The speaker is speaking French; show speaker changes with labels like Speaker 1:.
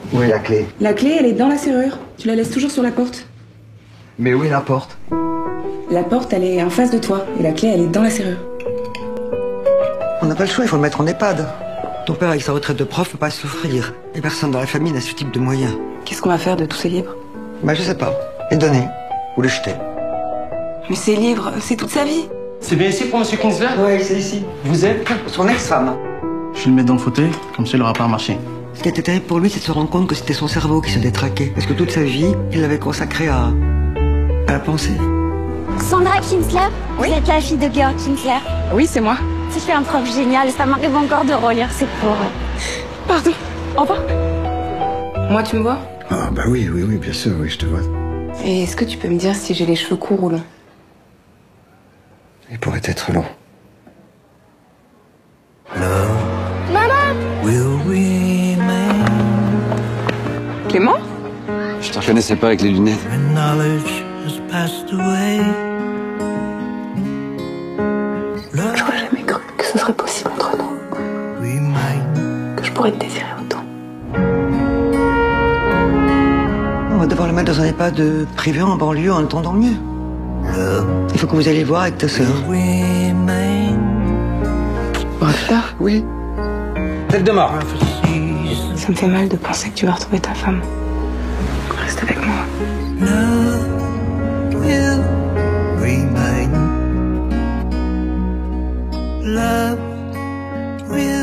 Speaker 1: Où est la clé?
Speaker 2: La clé, elle est dans la serrure. Tu la laisses toujours sur la porte.
Speaker 1: Mais où est la porte?
Speaker 2: La porte, elle est en face de toi. Et la clé, elle est dans la serrure.
Speaker 1: On n'a pas le choix, il faut le mettre en EHPAD. Ton père, avec sa retraite de prof, peut pas souffrir. Et personne dans la famille n'a ce type de moyens.
Speaker 2: Qu'est-ce qu'on va faire de tous ces livres?
Speaker 1: Bah, je sais pas. Les donner. Ou les jeter.
Speaker 2: Mais ces livres, c'est toute sa vie.
Speaker 3: C'est bien ici pour Monsieur Kinsler?
Speaker 1: Ouais, c'est ici.
Speaker 3: Vous êtes?
Speaker 1: Son ex-femme.
Speaker 3: Je vais le mettre dans le fauteuil, comme ça il aura pas à marcher.
Speaker 1: Ce qui était terrible pour lui, c'est de se rendre compte que c'était son cerveau qui se détraquait. Parce que toute sa vie, il l'avait consacré à la pensée.
Speaker 4: Sandra Kinsler,
Speaker 2: Oui.
Speaker 4: vous êtes la fille de Georg Kinsler.
Speaker 2: Oui, c'est moi.
Speaker 4: Je suis un prof génial, ça m'arrive encore de relire ses cours.
Speaker 2: Pardon. Au revoir. Moi, tu me vois?
Speaker 5: Ah bah oui, bien sûr, oui, je te vois.
Speaker 2: Et est-ce que tu peux me dire si j'ai les cheveux courts ou longs?
Speaker 5: Il pourrait être long.
Speaker 2: Clément?
Speaker 5: Je te reconnaissais pas avec les lunettes.
Speaker 2: J'aurais jamais cru que ce serait possible entre nous. Que je pourrais te désirer autant.
Speaker 1: On va devoir le mettre dans un EHPAD privé en banlieue en attendant le mieux. Il faut que vous alliez voir avec ta sœur.
Speaker 2: Tard.
Speaker 1: Oui.
Speaker 3: Tête de mort.
Speaker 2: Ça me fait mal de penser que tu vas retrouver ta femme. Reste avec moi.
Speaker 6: Love will